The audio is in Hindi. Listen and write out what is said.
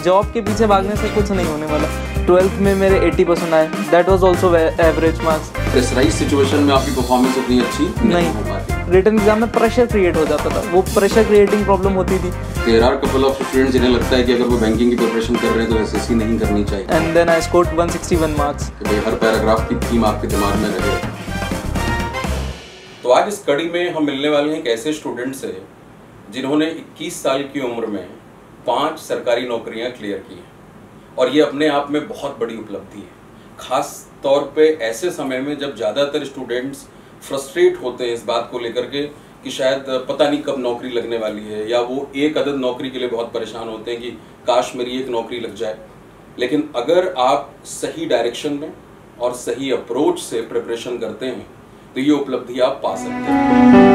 जॉब के पीछे भागने से कुछ नहीं होने वाला। 12th में मेरे 80% आए, that was also average marks. Pressurize situation में आपकी परफॉर्मेंस उतनी अच्छी नहीं हो पाती। रिटन एग्जाम में प्रेशर क्रिएट हो जाता था, वो प्रेशर क्रिएटिंग प्रॉब्लम होती थी। There are couple of students जिन्हें लगता है कि अगर वो बैंकिंग की प्रिपरेशन कर रहे हैं तो एसएससी नहीं करनी चाहिए। And then I scored 161 marks. कि भाई हर पैराग्राफ की थीम आपके दिमाग में रहे। तो आज इस कड़ी में हम मिलने वाले हैं एक ऐसे स्टूडेंट से जिन्होंने 21 साल की उम्र में 5 सरकारी नौकरियां क्लियर की हैं, और ये अपने आप में बहुत बड़ी उपलब्धि है। खास तौर पे ऐसे समय में जब ज़्यादातर स्टूडेंट्स फ्रस्ट्रेट होते हैं इस बात को लेकर के कि शायद पता नहीं कब नौकरी लगने वाली है, या वो एक अदद नौकरी के लिए बहुत परेशान होते हैं कि काश मेरी एक नौकरी लग जाए। लेकिन अगर आप सही डायरेक्शन में और सही अप्रोच से प्रिपरेशन करते हैं तो ये उपलब्धि आप पा सकते हैं।